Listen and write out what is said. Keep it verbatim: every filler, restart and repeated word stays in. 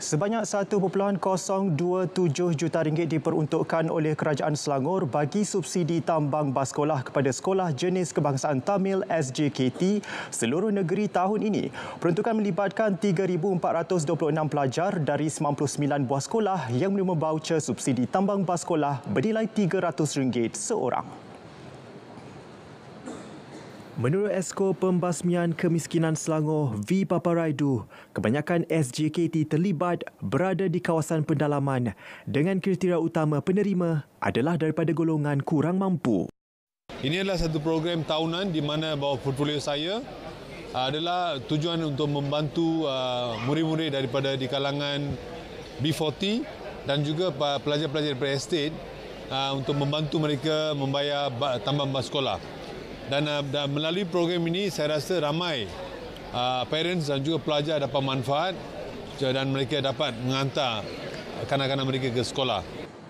Sebanyak satu perpuluhan kosong dua tujuh juta ringgit diperuntukkan oleh Kerajaan Selangor bagi subsidi tambang bas sekolah kepada sekolah jenis kebangsaan Tamil S J K T seluruh negeri tahun ini. Peruntukan melibatkan tiga ribu empat ratus dua puluh enam pelajar dari sembilan puluh sembilan buah sekolah yang menerima baucer subsidi tambang bas sekolah bernilai tiga ratus ringgit seorang. Menurut Esko Pembasmian Kemiskinan Selangor, V. Paparaidu, kebanyakan S J K T terlibat berada di kawasan pendalaman dengan kriteria utama penerima adalah daripada golongan kurang mampu. Ini adalah satu program tahunan di mana bawah portfolio saya adalah tujuan untuk membantu uh, murid-murid daripada di kalangan B empat puluh dan juga pelajar-pelajar daripada estate uh, untuk membantu mereka membayar tambang bas sekolah. Dan, uh, dan melalui program ini saya rasa ramai uh, parents dan juga pelajar dapat manfaat dan mereka dapat menghantar kanak-kanak mereka ke sekolah.